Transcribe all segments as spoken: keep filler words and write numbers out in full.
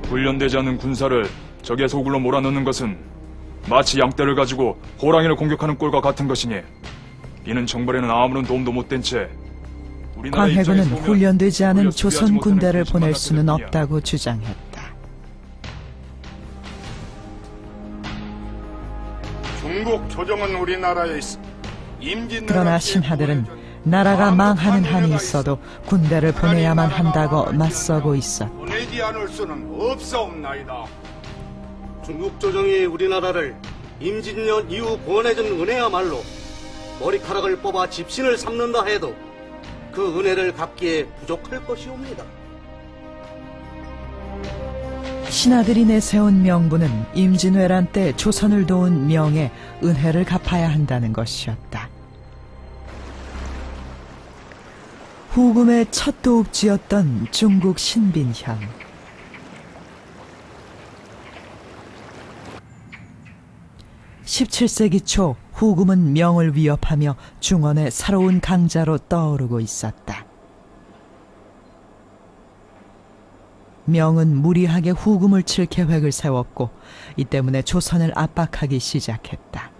훈련되지 않은 군사를 적의 소굴로 몰아넣는 것은 마치 양떼를 가지고 호랑이를 공격하는 꼴과 같은 것이니 이는 정벌에는 아무런 도움도 못 된 채 광해군은 훈련되지 않은 조선 군대를 보낼 수는 없다고 주장했다. 중국 조정은 우리나라에 있어. 그러나 신하들은 나라가 망하는 한이 있어도 군대를 보내야만 한다고 맞서고 있었다. 보내지 않을 수는 없사옵나이다. 중국 조정이 우리나라를 임진년 이후 보내준 은혜야말로 머리카락을 뽑아 집신을 삼는다 해도 그 은혜를 갚기에 부족할 것이옵니다. 신하들이 내세운 명분은 임진왜란 때 조선을 도운 명의 은혜를 갚아야 한다는 것이었다. 후금의 첫 도읍지였던 중국 신빈현. 십칠 세기 초 후금은 명을 위협하며 중원의 새로운 강자로 떠오르고 있었다. 명은 무리하게 후금을 칠 계획을 세웠고 이 때문에 조선을 압박하기 시작했다.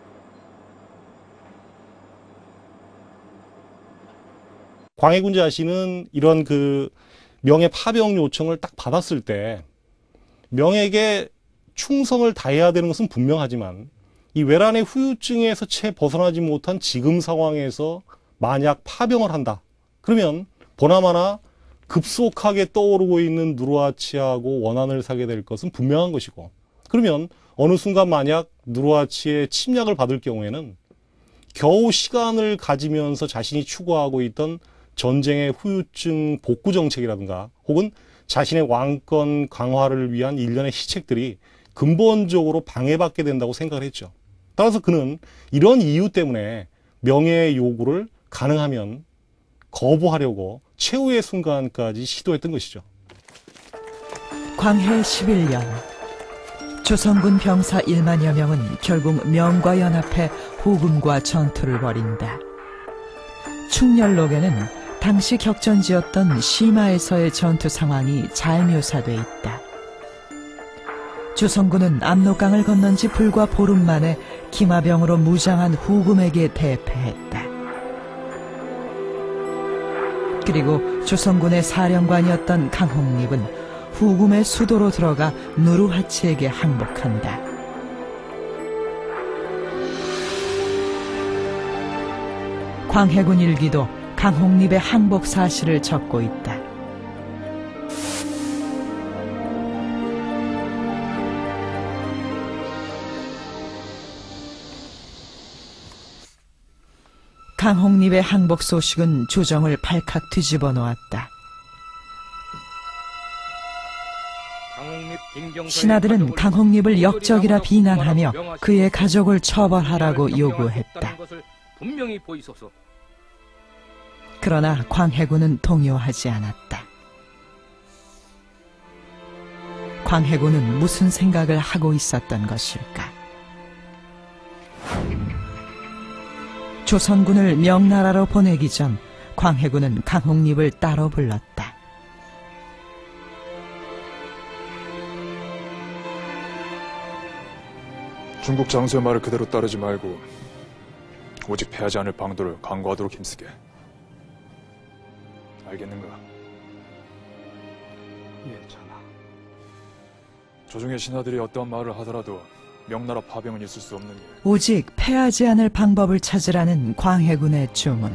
광해군 자신은 이런 그 명의 파병 요청을 딱 받았을 때 명에게 충성을 다해야 되는 것은 분명하지만 이 외란의 후유증에서 채 벗어나지 못한 지금 상황에서 만약 파병을 한다. 그러면 보나마나 급속하게 떠오르고 있는 누르하치하고 원한을 사게 될 것은 분명한 것이고, 그러면 어느 순간 만약 누르하치의 침략을 받을 경우에는 겨우 시간을 가지면서 자신이 추구하고 있던 전쟁의 후유증 복구 정책이라든가 혹은 자신의 왕권 강화를 위한 일련의 시책들이 근본적으로 방해받게 된다고 생각을 했죠. 따라서 그는 이런 이유 때문에 명예의 요구를 가능하면 거부하려고 최후의 순간까지 시도했던 것이죠. 광해 십일 년, 조선군 병사 일만여 명은 결국 명과 연합해 후금과 전투를 벌인다. 충렬록에는 당시 격전지였던 시마에서의 전투 상황이 잘 묘사돼 있다. 조선군은 압록강을 건넌 지 불과 보름 만에 기마병으로 무장한 후금에게 대패했다. 그리고 조선군의 사령관이었던 강홍립은 후금의 수도로 들어가 누르하치에게 항복한다. 광해군 일기도 강홍립의 항복 사실을 적고 있다. 강홍립의 항복 소식은 조정을 발칵 뒤집어 놓았다. 신하들은 강홍립을 역적이라 비난하며 그의 가족을 처벌하라고 요구했다. 그러나 광해군은 동요하지 않았다. 광해군은 무슨 생각을 하고 있었던 것일까? 조선군을 명나라로 보내기 전 광해군은 강홍립을 따로 불렀다. 중국 장수의 말을 그대로 따르지 말고 오직 패하지 않을 방도를 강구하도록 힘쓰게. 알겠는가? 예, 전하. 조중의 신하들이 어떠한 말을 하더라도 명나라 파병은 있을 수 없는 일. 오직 패하지 않을 방법을 찾으라는 광해군의 주문.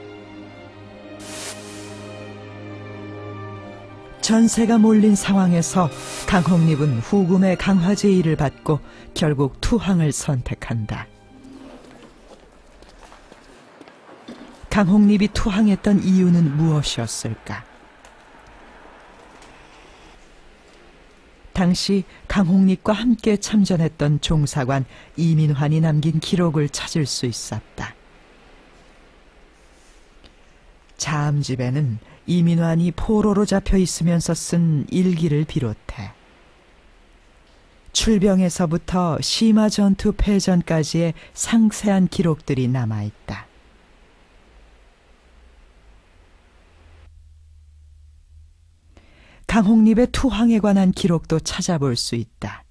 전세가 몰린 상황에서 강홍립은 후금의 강화 제의를 받고 결국 투항을 선택한다. 강홍립이 투항했던 이유는 무엇이었을까? 당시 강홍립과 함께 참전했던 종사관 이민환이 남긴 기록을 찾을 수 있었다. 자암집에는 이민환이 포로로 잡혀 있으면서 쓴 일기를 비롯해 출병에서부터 시마 전투 패전까지의 상세한 기록들이 남아있다. 강홍립의 투항에 관한 기록도 찾아볼 수 있다.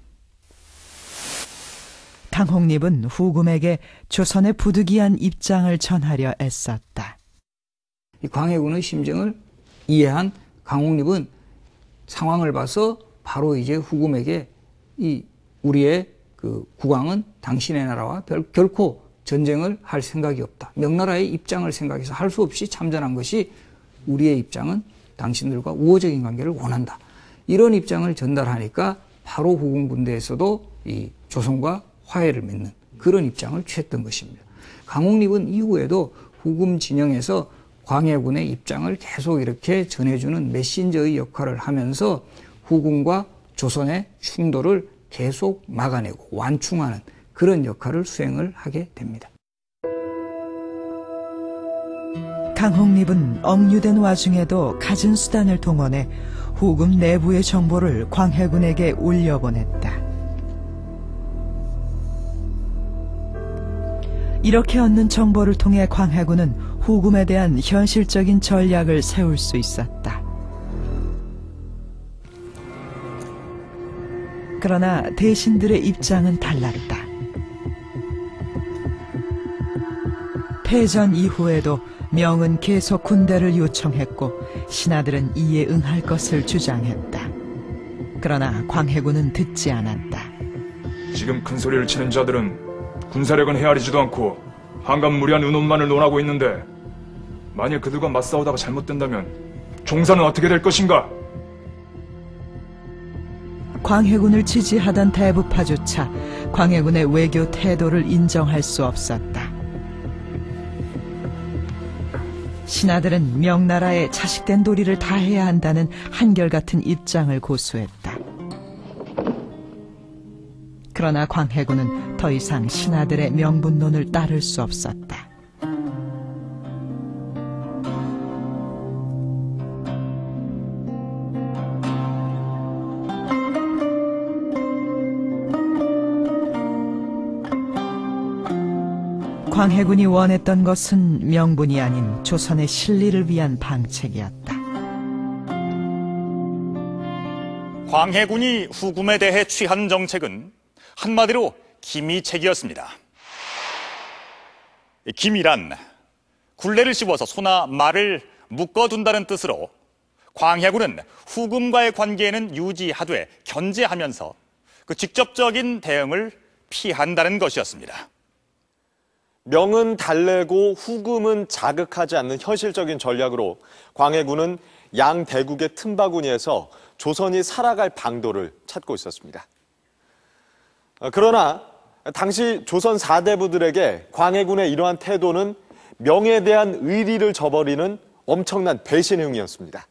강홍립은 후금에게 조선의 부득이한 입장을 전하려 애썼다. 이 광해군의 심정을 이해한 강홍립은 상황을 봐서 바로 이제 후금에게 이 우리의 그 국왕은 당신의 나라와 별, 결코 전쟁을 할 생각이 없다. 명나라의 입장을 생각해서 할 수 없이 참전한 것이 우리의 입장은 당신들과 우호적인 관계를 원한다. 이런 입장을 전달하니까 바로 후금 군대에서도 이 조선과 화해를 맺는 그런 입장을 취했던 것입니다. 강홍립은 이후에도 후금 진영에서 광해군의 입장을 계속 이렇게 전해주는 메신저의 역할을 하면서 후금과 조선의 충돌을 계속 막아내고 완충하는 그런 역할을 수행을 하게 됩니다. 강홍립은 억류된 와중에도 갖은 수단을 동원해 후금 내부의 정보를 광해군에게 올려보냈다. 이렇게 얻는 정보를 통해 광해군은 후금에 대한 현실적인 전략을 세울 수 있었다. 그러나 대신들의 입장은 달랐다. 패전 이후에도 명은 계속 군대를 요청했고 신하들은 이에 응할 것을 주장했다. 그러나 광해군은 듣지 않았다. 지금 큰 소리를 치는 자들은 군사력은 헤아리지도 않고 한감무리한 의논만을 논하고 있는데 만일 그들과 맞싸우다가 잘못된다면 종사는 어떻게 될 것인가? 광해군을 지지하던 대부파조차 광해군의 외교 태도를 인정할 수 없었다. 신하들은 명나라에 자식된 도리를 다해야 한다는 한결같은 입장을 고수했다. 그러나 광해군은 더 이상 신하들의 명분론을 따를 수 없었다. 광해군이 원했던 것은 명분이 아닌 조선의 실리를 위한 방책이었다. 광해군이 후금에 대해 취한 정책은 한마디로 기미책이었습니다. 기미란 굴레를 씌워서 소나 말을 묶어둔다는 뜻으로 광해군은 후금과의 관계에는 유지하되 견제하면서 그 직접적인 대응을 피한다는 것이었습니다. 명은 달래고 후금은 자극하지 않는 현실적인 전략으로 광해군은 양대국의 틈바구니에서 조선이 살아갈 방도를 찾고 있었습니다. 그러나 당시 조선 사대부들에게 광해군의 이러한 태도는 명에 대한 의리를 저버리는 엄청난 배신 행위였습니다.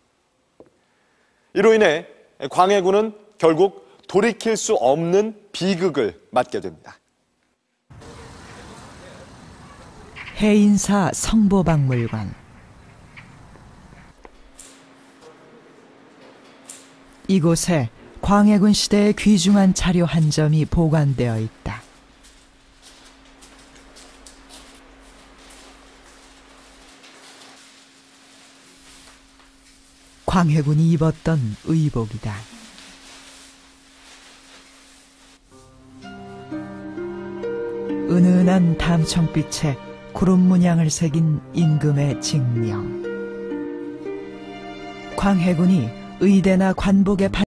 이로 인해 광해군은 결국 돌이킬 수 없는 비극을 맞게 됩니다. 해인사 성보박물관. 이곳에 광해군 시대의 귀중한 자료 한 점이 보관되어 있다. 광해군이 입었던 의복이다. 은은한 담청빛에 구름 문양을 새긴 임금의 징령. 광해군이 의대나 관복에